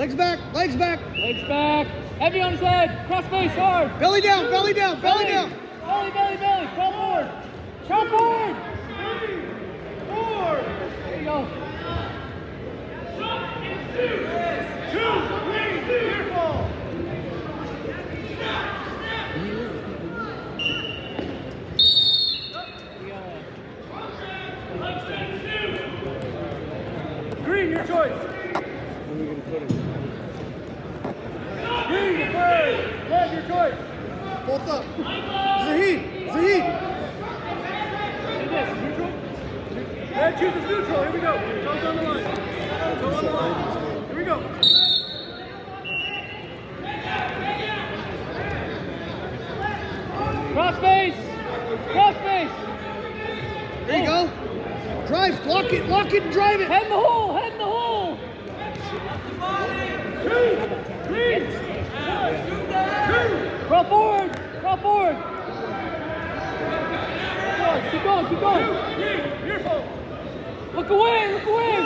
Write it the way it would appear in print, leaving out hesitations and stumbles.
Legs back, legs back. Legs back. Heavy on his head. Cross face hard. Belly down, belly down, belly down. Belly, belly, belly. Crawl forward. Crawl forward. 3, 4. There you go. 2, 3, beautiful. Green, your choice. Where are we going to put him? Green, your first. Red, your choice. Both up. Zahid, Zahid. Neutral. Red chooses neutral. Here we go. Toes on the line. Toe on the line. Here we go. Cross face. Cross face. There you go. Drive, lock it, and drive it. Head in the hole. Head in the hole. 2, 3. 2. Crawl forward. Crawl forward. Keep going. Keep going. 2, 3. Beautiful. Look away. Look away.